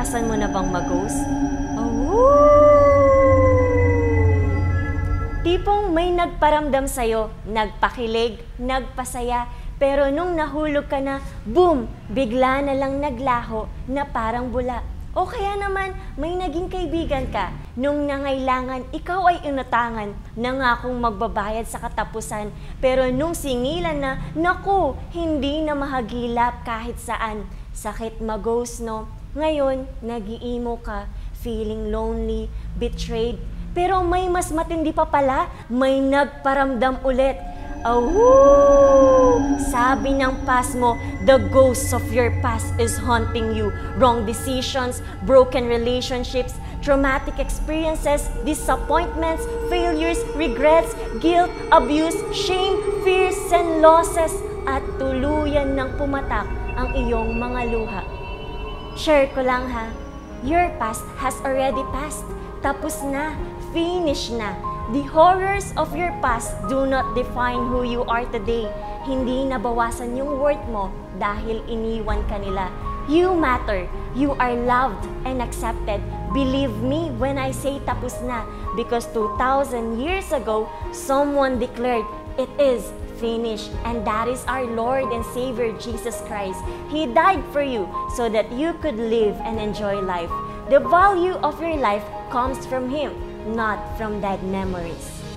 Naranasan mo na bang mag-ghost? Tipong may nagparamdam sa'yo, nagpakilig, nagpasaya, pero nung nahulog ka na, boom! Bigla na lang naglaho na parang bula. O kaya naman, may naging kaibigan ka, nung nangailangan, ikaw ay inutangan, nangakong magbabayad sa katapusan, pero nung singilan na, naku, hindi na mahagilap kahit saan. Sakit mag-ghost, no? Ngayon, nag-iimo ka, feeling lonely, betrayed, pero may mas matindi pa pala, may nagparamdam ulit. Sabi ng past mo, the ghost of your past is haunting you. Wrong decisions, broken relationships, traumatic experiences, disappointments, failures, regrets, guilt, abuse, shame, fears, and losses, at tuluyan ng pumatak ang iyong mga luha. Share ko lang ha, your past has already passed. Tapos na, finish na. The horrors of your past do not define who you are today. Hindi nabawasan yung worth mo dahil iniwan ka nila. You matter. You are loved and accepted. Believe me when I say tapos na, because 2,000 years ago, someone declared, it is finished. And that is our Lord and Savior Jesus Christ. He died for you so that you could live and enjoy life. The value of your life comes from Him, not from dead memories.